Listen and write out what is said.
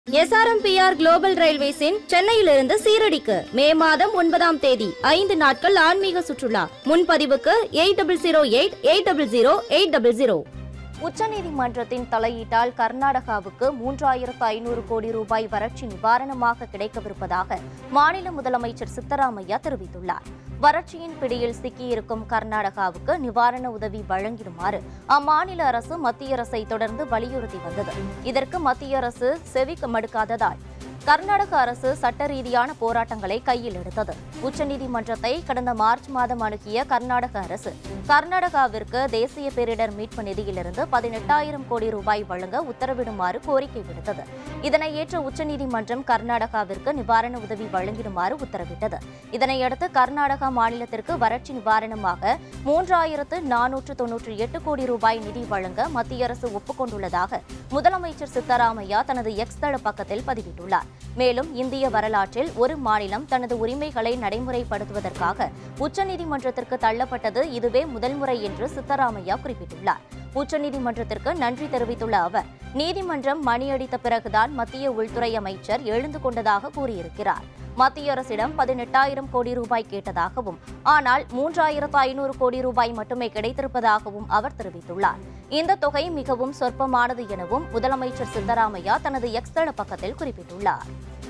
SRMPR Global Railways in சென்னையிலிருந்து சீரடிக்கு மே மாதம் 9ஆம் தேதி 5 நாட்கள் ஆன்மீக சுற்றுலா. முன்பதிவுக்கு 8008000800. உச்சநீதிமன்றத்தின் தலையீட்டால் கர்நாடகாவுக்கு 3500 கோடி ரூபாய் வறட்சி நிவாரணமாக கிடைக்கவிருப்பதாக மாநில முதலமைச்சர் சித்தராமையா தெரிவித்துள்ளார். வறட்சியின் பிடியில் சிக்கியிருக்கும் கர்நாடகாவுக்கு நிவாரண உதவி வழங்கிடுமாறு அம்மாநில அரசு மத்திய அரசை தொடர்ந்து வலியுறுத்தி வந்தது. இதற்கு மத்திய அரசு செவி மடுக்காததால் கர்நாடக அரசு சட்ட ரீதியான போராட்டங்களை கையில் எடுத்தது. உச்சநீதிமன்றத்தை கடந்த மார்ச் மாதம் அணுகிய கர்நாடக அரசு கர்நாடகாவிற்கு தேசிய பேரிடர் மீட்பு நிதியிலிருந்து 18,000 கோடி ரூபாய் வழங்க உத்தரவிடுமாறு கோரிக்கை விடுத்தது. இதனை ஏற்ற உச்சநீதிமன்றம் கர்நாடகாவிற்கு நிவாரண உதவி வழங்கிடுமாறு உத்தரவிட்டது. இதனையடுத்து கர்நாடகா மாநிலத்திற்கு வறட்சி நிவாரணமாக 3,498 கோடி ரூபாய் நிதி வழங்க மத்திய அரசு ஒப்புக்கொண்டுள்ளதாக முதலமைச்சர் சித்தராமையா தனது எக்ஸ் தள பக்கத்தில் பதிவிட்டுள்ளார். மேலும் இந்திய வரலாற்றில் ஒரு மாநிலம் தனது உரிமைகளை நடைமுறைப்படுத்துவதற்காக உச்சநீதிமன்றத்திற்கு தள்ளப்பட்டது இதுவே முதல் முறை என்று சித்தராமையா குறிப்பிட்டுள்ளார். உச்சநீதிமன்றத்திற்கு நன்றி தெரிவித்துள்ள அவர், நீதிமன்றம் மணியடித்த பிறகுதான் மத்திய உள்துறை அமைச்சர் எழுந்து கொண்டதாக கூறியிருக்கிறார். மத்திய அரசிடம் 18,000 கோடி ரூபாய் கேட்டதாகவும் ஆனால் 3,500 கோடி ரூபாய் மட்டுமே கிடைத்திருப்பதாகவும் அவர் தெரிவித்துள்ளார். இந்த தொகை மிகவும் சொற்பமானது எனவும் முதலமைச்சர் சித்தராமையா தனது எக்ஸ் தள பக்கத்தில் குறிப்பிட்டுள்ளார்.